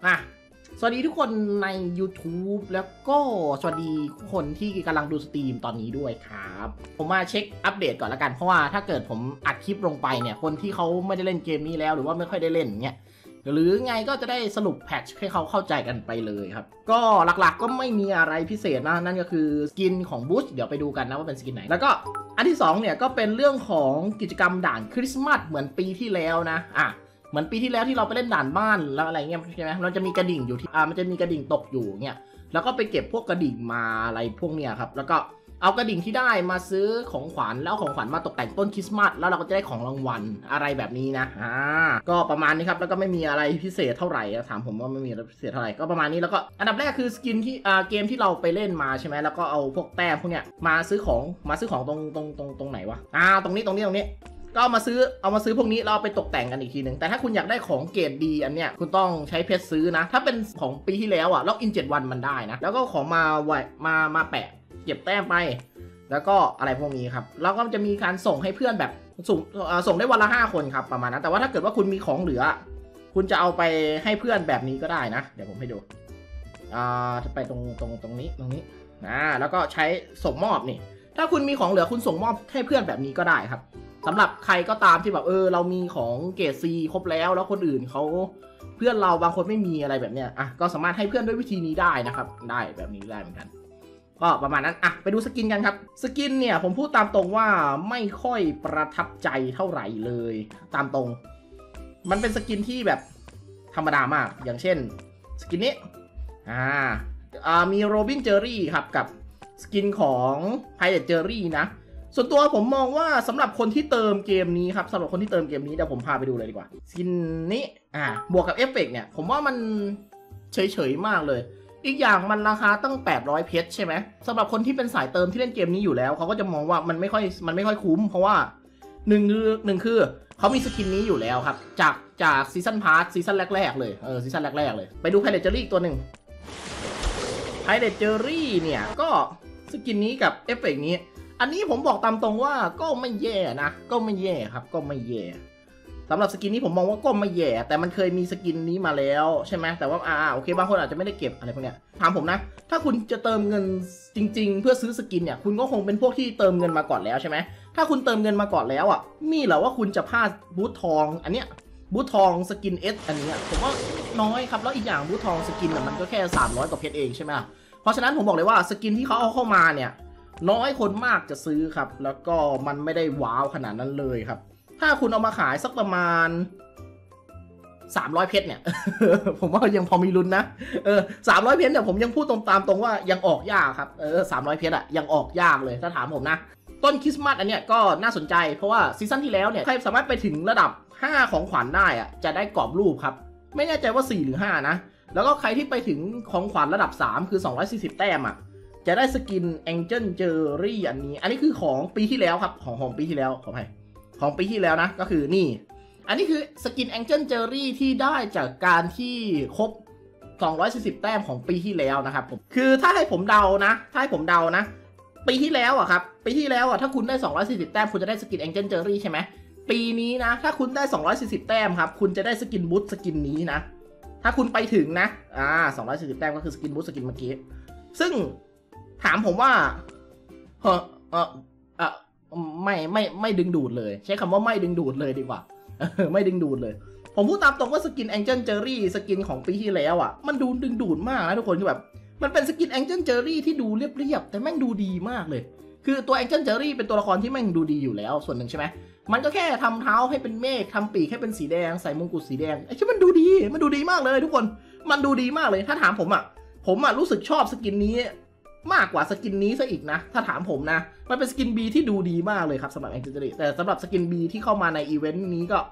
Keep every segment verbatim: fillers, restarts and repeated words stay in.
อ่ะสวัสดีทุกคนใน YouTube แล้วก็สวัสดีทุกคนที่กำลังดูสตรีมตอนนี้ด้วยครับผมมาเช็คอัปเดตก่อนละกันเพราะว่าถ้าเกิดผมอัดคลิปลงไปเนี่ยคนที่เขาไม่ได้เล่นเกมนี้แล้วหรือว่าไม่ค่อยได้เล่นเนี่ยหรือไงก็จะได้สรุปแพทช์ให้เขาเข้าใจกันไปเลยครับก็หลักๆก็ไม่มีอะไรพิเศษนะนั่นก็คือสกินของบูชเดี๋ยวไปดูกันนะว่าเป็นสกินไหนแล้วก็อันที่สองเนี่ยก็เป็นเรื่องของกิจกรรมด่านคริสต์มาสเหมือนปีที่แล้วนะอ่ะเหมือนปีที่แล้วที่เราไปเล่นด่านบ้านแล้วอะไรเงี้ยใช่ไหมเราจะมีกระดิ่งอยู่ที่อ่ามันจะมีกระดิ่งตกอยู่เนี่ยแล้วก็ไปเก็บพวกกระดิ่งมาอะไรพวกเนี้ยครับแล้วก็เอากระดิ่งที่ได้มาซื้อของขวัญแล้วของขวัญมาตกแต่งต้นคริสต์มาสแล้วเราก็จะได้ของรางวัลอะไรแบบนี้นะอ่าก็ประมาณนี้ครับแล้วก็ไม่มีอะไรพิเศษเท่าไหร่ถามผมว่าไม่มีอะไรพิเศษเท่าไหร่ก็ประมาณนี้แล้วก็อันดับแรกคือสกินที่อ่าเกมที่เราไปเล่นมาใช่ไหมแล้วก็เอาพวกแต้มพวกเนี้ยมาซื้อของมาซื้อของตรงตรงตรงตรงไหนวะอ่าตรงนี้ตรงนี้ตรงนี้ก็เอามาซื้อเอามาซื้อพวกนี้เราไปตกแต่งกันอีกทีหนึ่งแต่ถ้าคุณอยากได้ของเกรดดีอันเนี้ยคุณต้องใช้เพชรซื้อนะถ้าเป็นของปีที่แล้วอะล็อกอินเจ็ดวันมันได้นะแล้วก็ของมาไว้มามาแปะเก็บแต้มไปแล้วก็อะไรพวกนี้ครับแล้วก็จะมีการส่งให้เพื่อนแบบส่งส่งได้วันละห้าคนครับประมาณนั้นแต่ว่าถ้าเกิดว่าคุณมีของเหลือคุณจะเอาไปให้เพื่อนแบบนี้ก็ได้นะเดี๋ยวผมให้ดูอ่าจะไปตรงตรงตรงนี้ตรงนี้นะแล้วก็ใช้ส่งมอบนี่ถ้าคุณมีของเหลือคุณส่งมอบให้เพื่อนแบบนี้ก็ได้ครับสำหรับใครก็ตามที่แบบเออเรามีของเกรด ซี ครบแล้วแล้วคนอื่นเขาเพื่อนเราบางคนไม่มีอะไรแบบเนี้ยอ่ะก็สามารถให้เพื่อนด้วยวิธีนี้ได้นะครับได้แบบนี้ได้เหมือนกันก็ประมาณนั้นอ่ะไปดูสกินกันครับสกินเนี่ยผมพูดตามตรงว่าไม่ค่อยประทับใจเท่าไหร่เลยตามตรงมันเป็นสกินที่แบบธรรมดามากอย่างเช่นสกินนี้อ่าอ่ามีโรบินเจอรี่ครับกับสกินของไพเรตเจอรี่นะส่วนตัวผมมองว่าสำหรับคนที่เติมเกมนี้ครับสำหรับคนที่เติมเกมนี้เดี๋ยวผมพาไปดูเลยดีกว่าสกินนี้อ่าบวกกับเอฟเฟกต์เนี่ยผมว่ามันเฉยๆมากเลยอีกอย่างมันราคาตั้งแปดร้อยเพชรใช่ไหมสำหรับคนที่เป็นสายเติมที่เล่นเกมนี้อยู่แล้วเขาก็จะมองว่ามันไม่ค่อยมันไม่ค่อยคุ้มเพราะว่าหนึ่งคือหนึ่งคือเขามีสกินนี้อยู่แล้วครับจากจากซีซันพาร์ทซีซันแรกๆเลยเออซีซันแรกๆเลยไปดูไพเรตเจอรี่ตัวหนึ่งไพเรตเจอรี่เนี่ยก็สกินนี้กับเอฟเฟกต์นี้อันนี้ผมบอกตามตรงว่าก็ไม่แย่นะก็ไม่แย่ครับก็ไม่แย่สำหรับสกินนี้ผมมองว่าก็ไม่แย่แต่มันเคยมีสกินนี้มาแล้วใช่ไหมแต่ว่าอ่าโอเคบางคนอาจจะไม่ได้เก็บอะไรพวกเนี้ยถามผมนะถ้าคุณจะเติมเงินจริงๆเพื่อซื้อสกินเนี่ยคุณก็คงเป็นพวกที่เติมเงินมาก่อนแล้วใช่ไหมถ้าคุณเติมเงินมาก่อนแล้วอ่ะมีเหรอว่าคุณจะพลาดบูททองอันเนี้ยบูททองสกินเอสอันนี้ผมว่าน้อยครับแล้วอีกอย่างบูททองสกินมันก็แค่สามร้อยกว่าเพชรเองใช่ไหมเพราะฉะนั้นผมบอกเลยว่าสกินที่เขาเอาเข้ามาเนี่ยน้อยคนมากจะซื้อครับแล้วก็มันไม่ได้ว้าวขนาดนั้นเลยครับถ้าคุณเอามาขายสักประมาณสามร้อยเพชรเนี่ย ผมว่ายังพอมีลุ้นนะเออสามร้อยเพชรเนี่ยผมยังพูดตรงตามตรงว่ายังออกยากครับเออสามร้อยเพชรอะยังออกยากเลยถ้าถามผมนะต้นคริสต์มาสอันเนี้ยก็น่าสนใจเพราะว่าซีซั่นที่แล้วเนี่ยใครสามารถไปถึงระดับห้าของขวัญได้อะจะได้กรอบรูปครับไม่แน่ใจว่าสี่หรือห้านะแล้วก็ใครที่ไปถึงของขวัญระดับสามคือสองร้อยสี่สิบแต้มอะจะได้สกิน Angel Jerry อันนี้อันนี้คือของปีที่แล้วครับของของปีที่แล้วขออภัยของปีที่แล้วนะก็คือนี่อันนี้คือสกิน Angel Jerry ที่ได้จากการที่ครบสองร้อยสี่สิบแต้มของปีที่แล้วนะครับผมคือถ้าให้ผมเดานะถ้าให้ผมเดานะปีที่แล้วอ่ะครับปีที่แล้วอ่ะถ้าคุณได้สองร้อยสี่สิบแต้มคุณจะได้สกิน Angel Jerry ใช่ไหมปีนี้นะถ้าคุณได้สองร้อยสี่สิบแต้มครับคุณจะได้สกินบูทสกินนี้นะถ้าคุณไปถึงนะอ่าสองร้อยสี่สิบแต้มก็คือสกินบูทสกินเมื่อกี้ซึ่งถามผมว่าเออเออเออไม่ไม่ไม่ดึงดูดเลยใช้คำว่าไม่ดึงดูดเลยดีกว่าไม่ดึงดูดเลยผมพูดตามตรงว่าสกิน Angel Jerry สกินของปีที่แล้วอ่ะมันดูดึงดูดมากนะทุกคนคือแบบมันเป็นสกิน Angel Jerry ที่ดูเรียบๆแต่แม่งดูดีมากเลยคือตัว Angel Jerry เป็นตัวละครที่แม่งดูดีอยู่แล้วส่วนหนึ่งใช่ไหมมันก็แค่ทำเท้าให้เป็นเมฆทำปีกให้เป็นสีแดงใส่มงกุฎสีแดงไอ้ที่มันดูดีมันดูดีมากเลยทุกคนมันดูดีมากเลยถ้าถามผมอ่ะผมอ่ะรู้สึกชอบสกินนี้มากกว่าสกินนี้ซะอีกนะถ้าถามผมนะมันเป็นสกิน B ที่ดูดีมากเลยครับสำหรับ Angel Jerry แต่สำหรับสกิน B ที่เข้ามาในอีเวนต์นี้ก็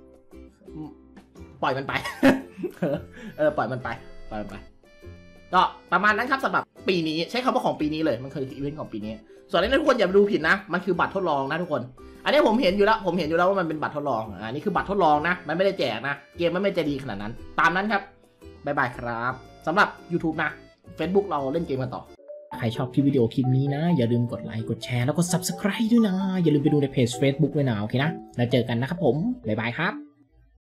ปล่อยมันไป เออปล่อยมันไปปล่อยมันไปก็ประมาณนั้นครับสำหรับปีนี้ใช้คำว่าของปีนี้เลยมันคืออีเวนต์ของปีนี้ส่วนนี้ทุกคนอย่าดูผิดนะมันคือบัตรทดลองนะทุกคนอันนี้ผมเห็นอยู่แล้วผมเห็นอยู่แล้วว่ามันเป็นบัตรทดลองอันนี้คือบัตรทดลองนะมันไม่ได้แจกนะเกมมันไม่ใจดีขนาดนั้นตามนั้นครับบ๊ายบายครับสำหรับ YouTube นะ Facebook เราเล่นเกมกันต่อใครชอบคลิปวิดีโอคลิปนี้นะอย่าลืมกดไลค์กดแชร์แล้วก็ Subscribe ด้วยนะอย่าลืมไปดูในเพจ Facebook ด้วยนะโอเคนะแล้วเจอกันนะครับผมบ๊ายบายครับ